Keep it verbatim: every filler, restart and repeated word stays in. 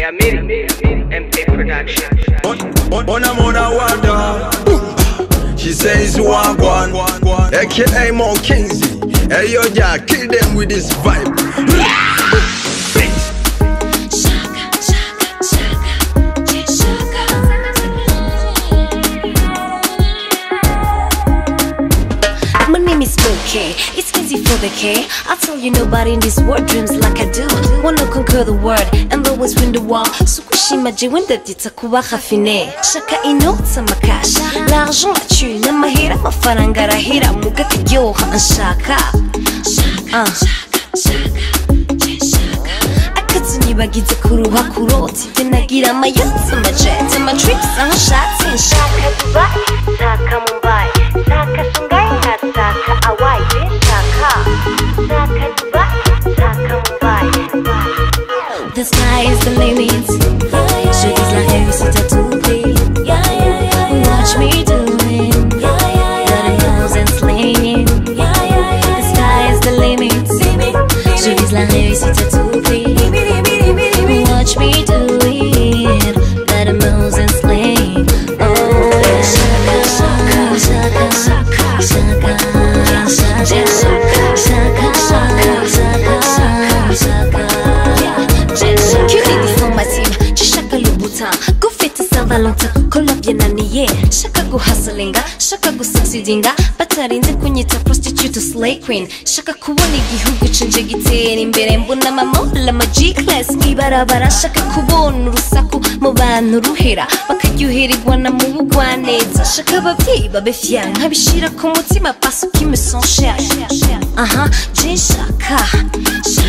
Yamiri, M P Production. On a mona wonder. She says you want one, A K A Mo Kingsy. Hey yo, yeah, kill them with this vibe. My name is Moke, it's easy for the K. I'll tell you nobody in this world dreams like I do. Wanna conquer the world and always win the war. Sukushima jiwenda ditakuwa khafine. Shaka inota makash, l'argent la thune, amahera mafaranga rahera muga kiryoha anshaka. Uh. Akatsunyibagize kuruha kuroti tenagira amayatsi amajets amatrips amashatsi nshaka Dubai, shaka Mumbai, shaka Shanghai, shaka Hawaii, shaka shaka Dubai, shaka Mumbai. The sky is the limit. Shorty's like every city to be. Watch me do it. Got a nose and slinging. The sky is the limit. Shorty's like every city to be. Watch me do it. Got a nose and sling. Oh yeah. Shaka, shaka, shaka, shaka, shaka, shaka, shaka, shaka, shaka. Cutie for my team. Shaka Louboutin. Go fit to Saint Valentin. Colombia naniye. Shaka go hustlinga. Shaka go succeedinga. Batarinze kunyita prostitute to slay queen. Shaka kubona igihugu canje gitera imbere mbona mamola ma G-class mwibarabara. Shaka kubona urusaku mu bantu ruhera bakaryohererwa na mu bugwaneza. Shaka abavyeyi babe fier nkabishira ku mutima parce qu'il me sent cher. Aha, je shaka